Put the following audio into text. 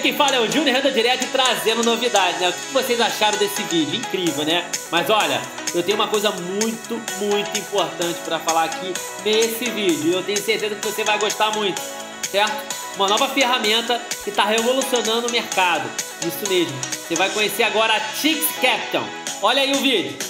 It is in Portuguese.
quem fala é o Júnior Renda Direct trazendo novidades, né? O que vocês acharam desse vídeo? Incrível, né? Mas olha, eu tenho uma coisa muito importante para falar aqui nesse vídeo. E eu tenho certeza que você vai gostar muito, certo? Uma nova ferramenta que está revolucionando o mercado. Isso mesmo. Você vai conhecer agora a Tix Capital. Olha aí o vídeo.